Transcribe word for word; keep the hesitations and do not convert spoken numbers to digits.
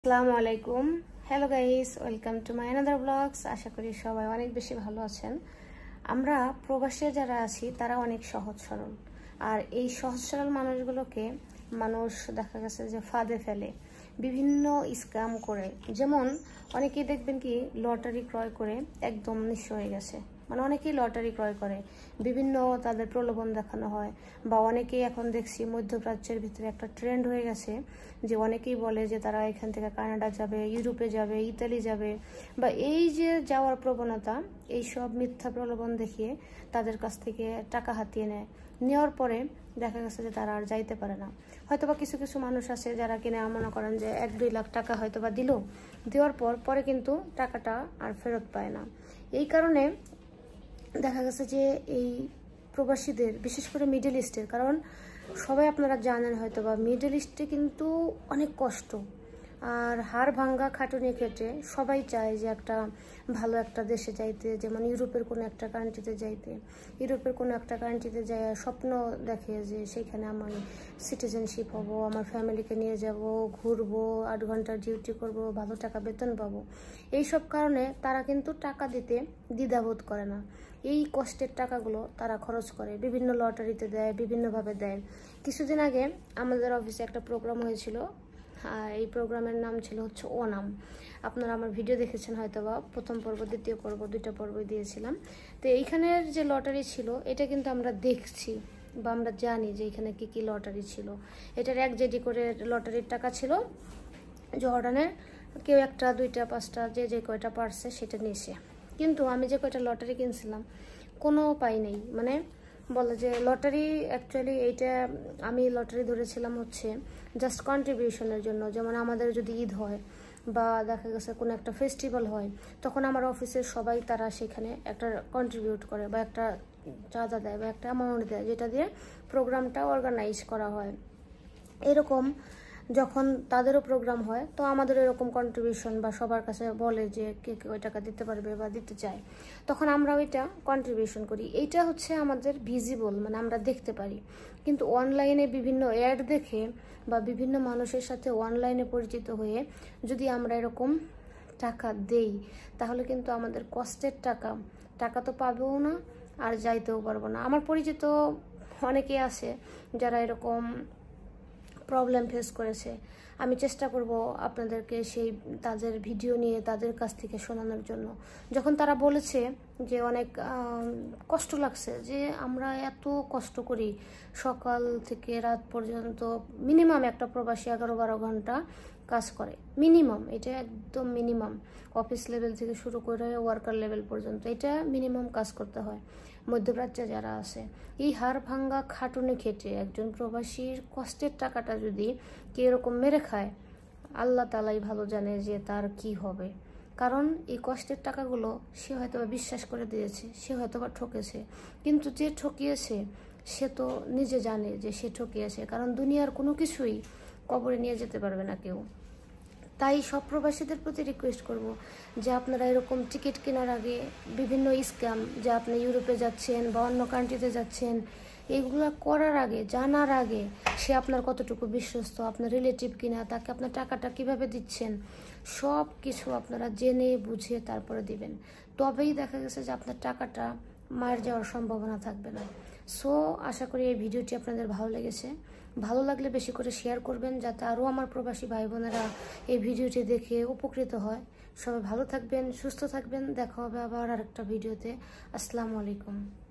আসসালামু আলাইকুম। Hello guys, welcome to my another blogs. আশা করি সবাই অনেক বেশি ভালো আছেন। আমরা প্রবাসী যারা আছি তারা অনেক সহজ সরল, আর এই সহজ সরল মানুষগুলোকে মানুষ দেখা গেছে যে ফাঁদে ফেলে, বিভিন্ন স্ক্যাম করে। যেমন অনেকেই দেখবেন কি লটারি ক্রয় করে একদম নিঃস্ব হয়ে গেছে, মানে অনেকেই লটারি ক্রয় করে, বিভিন্ন তাদের প্রলোভন দেখানো হয়। বা অনেকেই এখন দেখছি মধ্যপ্রাচ্যের ভিতরে একটা ট্রেন্ড হয়ে গেছে যে অনেকেই বলে যে তারা এখান থেকে কানাডা যাবে, ইউরোপে যাবে, ইতালি যাবে, বা এই যে যাওয়ার প্রবণতা, এই সব মিথ্যা প্রলোভন দেখিয়ে তাদের কাছ থেকে টাকা হাতিয়ে নেয়। নেওয়ার পরে দেখা গেছে যে তারা আর যাইতে পারে না। হয়তোবা কিছু কিছু মানুষ আছে যারা কিনে মনে করেন যে এক দুই লাখ টাকা হয়তোবা দিল, দেওয়ার পর পরে কিন্তু টাকাটা আর ফেরত পায় না। এই কারণে দেখা গেছে যে এই প্রবাসীদের, বিশেষ করে মিডল ইস্টের, কারণ সবাই আপনারা জানেন হয়তো বা মিডল ইস্টে কিন্তু অনেক কষ্ট আর হাড় ভাঙ্গা খাটুনি খেটে সবাই চায় যে একটা ভালো একটা দেশে যাইতে, যেমন ইউরোপের কোনো একটা কান্ট্রিতে যাইতে। ইউরোপের কোনো একটা কান্ট্রিতে যায় স্বপ্ন দেখে যে সেইখানে আমি সিটিজেনশিপ হব, আমার ফ্যামিলিকে নিয়ে যাব, ঘুরবো, আট ঘন্টার ডিউটি করব, ভালো টাকা বেতন পাবো। এইসব কারণে তারা কিন্তু টাকা দিতে দ্বিধাবোধ করে না। এই কষ্টের টাকাগুলো তারা খরচ করে, বিভিন্ন লটারিতে দেয়, বিভিন্নভাবে দেয়। কিছুদিন আগে আমাদের অফিসে একটা প্রোগ্রাম হয়েছিল, আর এই প্রোগ্রামের নাম ছিল হচ্ছে ও নাম। আপনারা আমার ভিডিও দেখেছেন হয়তো বা, প্রথম পর্ব, দ্বিতীয় পর্ব, দুইটা পর্বই দিয়েছিলাম। তো এইখানের যে লটারি ছিল এটা কিন্তু আমরা দেখছি বা আমরা জানি যে এখানে কি কি লটারি ছিল। এটার এক জেডি করে লটারির টাকা ছিল জর্ডানের। কেউ একটা, দুইটা, পাঁচটা, যে যে কয়টা পারছে সেটা নিয়েছে। কিন্তু আমি যে কয়টা লটারি কিনছিলাম কোনো পাই নেই। মানে বলে যে লটারি অ্যাকচুয়ালি এইটা আমি লটারি ধরেছিলাম হচ্ছে জাস্ট কন্ট্রিবিউশনের জন্য। যেমন আমাদের যদি ঈদ হয় বা দেখা গেছে কোনো একটা ফেস্টিভ্যাল হয়, তখন আমার অফিসের সবাই তারা সেখানে একটা কন্ট্রিবিউট করে বা একটা চাঁদা দেয় বা একটা অ্যামাউন্ট দেয়, যেটা দিয়ে প্রোগ্রামটা অর্গানাইজ করা হয়। এরকম যখন তাদেরও প্রোগ্রাম হয় তো আমাদের এরকম কন্ট্রিবিউশন বা সবার কাছে বলে যে কে কে ওই টাকা দিতে পারবে বা দিতে চায়, তখন আমরা ওইটা কন্ট্রিবিউশন করি। এইটা হচ্ছে আমাদের ভিজিবল, মানে আমরা দেখতে পারি। কিন্তু অনলাইনে বিভিন্ন অ্যাড দেখে বা বিভিন্ন মানুষের সাথে অনলাইনে পরিচিত হয়ে যদি আমরা এরকম টাকা দেই, তাহলে কিন্তু আমাদের কষ্টের টাকা টাকা তো পাবেও না আর যাইতেও পারবো না। আমার পরিচিত অনেকে আছে যারা এরকম প্রবলেম ফেস করেছে। আমি চেষ্টা করব আপনাদেরকে সেই তাদের ভিডিও নিয়ে তাদের কাছ থেকে শোনানোর জন্য। যখন তারা বলেছে যে অনেক কষ্ট লাগছে, যে আমরা এত কষ্ট করি সকাল থেকে রাত পর্যন্ত, মিনিমাম একটা প্রবাসী এগারো বারো ঘন্টা কাজ করে, মিনিমাম, এটা একদম মিনিমাম। অফিস লেভেল থেকে শুরু করে ওয়ার্কার লেভেল পর্যন্ত এটা মিনিমাম কাজ করতে হয় মধ্যপ্রাচ্যে যারা আছে। এই হাড় ভাঙ্গা খাটুনি খেটে একজন প্রবাসীর কষ্টের টাকাটা যদি কে এরকম মেরে খায়, আল্লাহ তালাই ভালো জানে যে তার কি হবে। কারণ এই কষ্টের টাকাগুলো সে হয়তো বিশ্বাস করে দিয়েছে, সে হয়তো বা ঠকেছে, কিন্তু যে ঠকিয়েছে সে তো নিজে জানে যে সে ঠকিয়েছে। কারণ দুনিয়ার কোনো কিছুই কবরে নিয়ে যেতে পারবে না কেউ। তাই সব প্রবাসীদের প্রতি রিকোয়েস্ট করব যে আপনারা এরকম টিকিট কেনার আগে বিভিন্ন স্ক্যাম, যে আপনি ইউরোপে যাচ্ছেন বা অন্য কান্ট্রিতে যাচ্ছেন, এইগুলো করার আগে, জানার আগে সে আপনার কতটুকু বিশ্বস্ত, আপনার রিলেটিভ কিনা, তাকে আপনার টাকাটা কিভাবে দিচ্ছেন, সব কিছু আপনারা জেনে বুঝে তারপরে দিবেন। তবেই দেখা গেছে যে আপনার টাকাটা মার যাওয়ার সম্ভাবনা থাকবে না। সো আশা করি এই ভিডিওটি আপনাদের ভালো লেগেছে। ভালো লাগলে বেশি করে শেয়ার করবেন, যাতে আরও আমার প্রবাসী ভাই বোনেরা এই ভিডিওটি দেখে উপকৃত হয়। সবাই ভালো থাকবেন, সুস্থ থাকবেন। দেখা হবে আবার আরেকটা ভিডিওতে। আসসালামু আলাইকুম।